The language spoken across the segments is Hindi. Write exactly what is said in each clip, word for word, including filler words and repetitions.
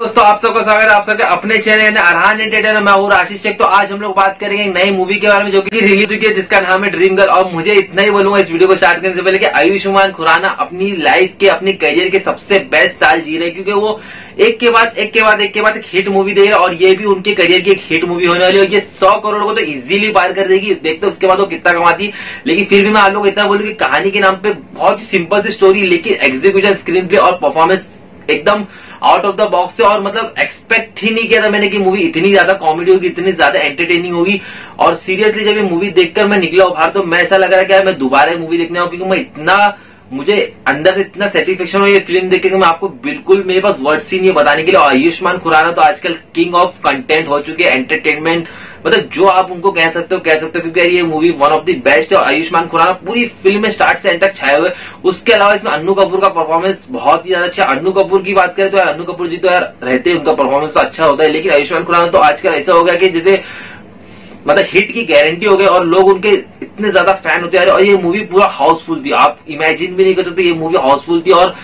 दोस्तों आप सबका स्वागत है आप सबके अपने चैनल अरहान एंटरटेनर। मैं हूँ आशीष शेख। तो आज हम लोग बात करेंगे नई मूवी के बारे में जो कि रिलीज हुई है, जिसका नाम है ड्रीम गर्ल। और मुझे इतना ही बोलूंगा इस वीडियो को स्टार्ट करने से पहले कि आयुष्मान खुराना अपनी लाइफ के अपने करियर के सबसे बेस्ट साल जी रहे हैं, क्योंकि वो एक के बाद एक के बाद एक के बाद एक हिट मूवी दे रहे हैं और ये भी उनके करियर की एक हिट मूवी होने वाली है। ये सौ करोड़ को तो इजीली पार कर देगी। देखते उसके बाद वो कितना कमाती है, लेकिन फिर भी मैं आप लोग इतना बोलूँ कि कहानी के नाम पे बहुत ही सिंपल सी स्टोरी, लेकिन एग्जीक्यूशन, स्क्रीन प्ले और परफॉर्मेंस एकदम आउट ऑफ द बॉक्स है। और मतलब एक्सपेक्ट ही नहीं किया था मैंने कि मूवी इतनी ज्यादा कॉमेडी होगी, इतनी ज्यादा एंटरटेनिंग होगी। और सीरियसली जब ये मूवी देखकर मैं निकला बाहर तो मैं ऐसा लग रहा है कि यार मैं दोबारा मूवी देखने आऊं, क्योंकि मैं इतना मुझे अंदर से इतना सेटिस्फेक्शन हो ये फिल्म देख के मैं आपको बिल्कुल मेरे पास वर्ड्स ही नहीं है बताने के लिए। आयुष्मान खुराना तो आजकल किंग ऑफ कंटेंट हो चुके हैं, एंटरटेनमेंट, मतलब जो आप उनको कह सकते हो कह सकते हो, क्योंकि यार ये movie one of the best है। और आयुष्मान खुराना पूरी फिल्म में स्टार्ट से एंड तक छाए हुए। उसके अलावा इसमें अन्नू कपूर का परफॉर्मेंस बहुत ही ज्यादा अच्छा। अन्नू कपूर की बात करें तो यार अन्नू कपूर जी तो यार रहते हैं, उनका परफॉर्मेंस अच्छा होता है, लेकिन आयुष्मान खुराना तो आजकल ऐसा हो गया कि जैसे मतलब हिट की गारंटी हो गई और लोग उनके इतने ज्यादा फैन होते हैं। और ये मूवी पूरा हाउसफुल थी, आप इमेजिन भी नहीं कर सकते ये मूवी हाउसफुल थी। और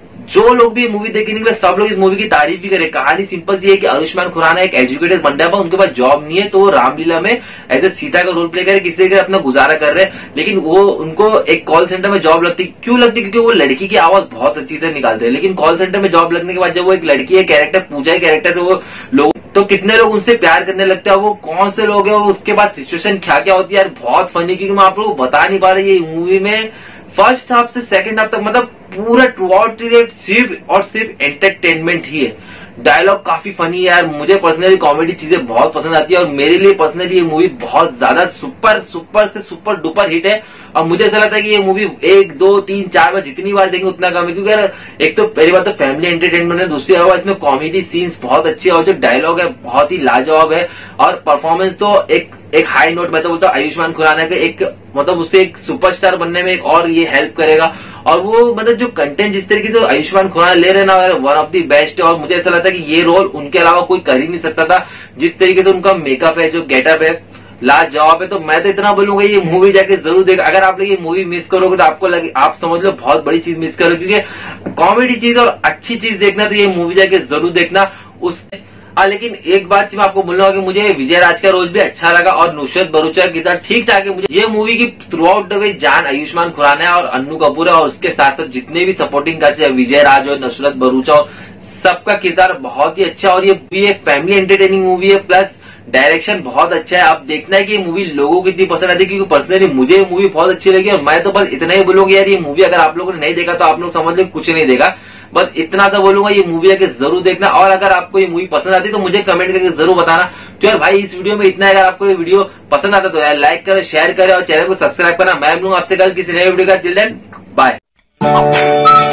जो लोग भी ये मूवी देख के निकले सब लोग इस मूवी की तारीफ भी करे। कहानी सिंपल सी है कि आयुष्मान खुराना एक एजुकेटेड बंदा है, उनके पास जॉब नहीं है, तो वो रामलीला में एज ए सीता का रोल प्ले करे, किसी के अपना गुजारा कर रहे हैं। लेकिन वो उनको एक कॉल सेंटर में जॉब लगती, क्यों लगती? क्योंकि वो लड़की की आवाज बहुत अच्छी से निकालते हैं। लेकिन कॉल सेंटर में जॉब लगने के बाद जब वो एक लड़की है, कैरेक्टर पूजा कैरेक्टर से वो लोग तो कितने लोग उनसे प्यार करने लगते हैं, वो कौन से लोग हैं, और उसके बाद सिचुएशन क्या क्या होती है यार, बहुत फनी। क्योंकि मैं आप लोगों को बता नहीं पा रहा ये मूवी में फर्स्ट हाफ से सेकंड हाफ तक मतलब पूरा थ्रू आउट सिर्फ और सिर्फ एंटरटेनमेंट ही है। डायलॉग काफी फनी है यार, मुझे पर्सनली कॉमेडी चीजें बहुत पसंद आती है और मेरे लिए पर्सनली ये मूवी बहुत ज्यादा सुपर सुपर से सुपर डुपर हिट है। और मुझे ऐसा लगता है कि ये मूवी एक दो तीन चार बार जितनी बार देंगे उतना कम है, क्योंकि यार एक तो पहली बात तो फैमिली एंटरटेनमेंट है, दूसरी बात इसमें कॉमेडी सीन्स बहुत अच्छे है और जो डायलॉग है बहुत ही लाजवाब है। और परफॉर्मेंस तो एक एक हाई नोट, मैं तो बोलता हूँ आयुष्मान खुराना के एक मतलब उससे एक सुपरस्टार बनने में एक और ये हेल्प करेगा। और वो मतलब जो कंटेंट जिस तरीके से आयुष्मान खुराना ले रहे ना वन ऑफ द बेस्ट है। और मुझे ऐसा लगता है कि ये रोल उनके अलावा कोई कर ही नहीं सकता था, जिस तरीके से उनका मेकअप है, जो गेटअप है, लाजवाब है। तो मैं तो इतना बोलूंगा ये मूवी जाके जरूर देख। अगर आप लोग ये मूवी मिस करोगे तो आपको लगे आप समझ लो बहुत बड़ी चीज मिस करो, क्योंकि कॉमेडी चीज और अच्छी चीज देखना तो ये मूवी जाके जरूर देखना। उस हाँ, लेकिन एक बात मैं आपको बोलूंगा कि मुझे विजय राज का रोल भी अच्छा लगा और नुसरत भरूचा की तरह ठीक ठाक है। मुझे ये मूवी की थ्रू आउट द वे जान आयुष्मान खुराना है और अन्नू कपूर है, और उसके साथ साथ जितने भी सपोर्टिंग कास्ट है, विजय राज और नुसरत भरूचा और सबका किरदार बहुत ही अच्छा। और ये भी एक फैमिली एंटरटेनिंग मूवी है, प्लस डायरेक्शन बहुत अच्छा है। आप देखना है कि ये मूवी लोगों को इतनी पसंद आती है, क्योंकि पर्सनली मुझे ये मूवी बहुत अच्छी लगी। और मैं तो बस इतना ही बोलूंगा यार ये मूवी अगर आप लोगों ने नहीं देखा तो आप लोग समझ लो कुछ नहीं देखा। बस इतना सा बोलूंगा ये मूवी आके जरूर देखना। और अगर आपको ये मूवी पसंद आती है तो मुझे कमेंट करके जरूर बताना। तो यार भाई इस वीडियो में इतना है, अगर आपको ये वीडियो पसंद आता तो यार लाइक करें, शेयर करें और चैनल को सब्सक्राइब करना। मैं मिलूंगा आपसे कल किसी नए वीडियो का। Till then bye.